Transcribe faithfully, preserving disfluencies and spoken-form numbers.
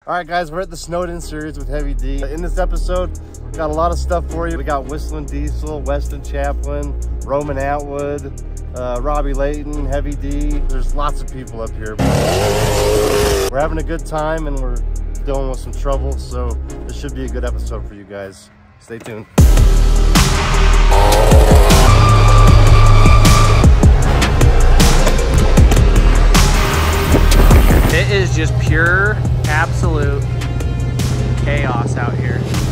All right, guys, we're at the Snowed In series with Heavy D. In this episode, we got a lot of stuff for you. We got Whistling Diesel, Weston Chaplin, Roman Atwood, uh, Robbie Layton, Heavy D. There's lots of people up here. We're having a good time and we're dealing with some trouble, so this should be a good episode for you guys. Stay tuned. It is just pure, absolute chaos out here.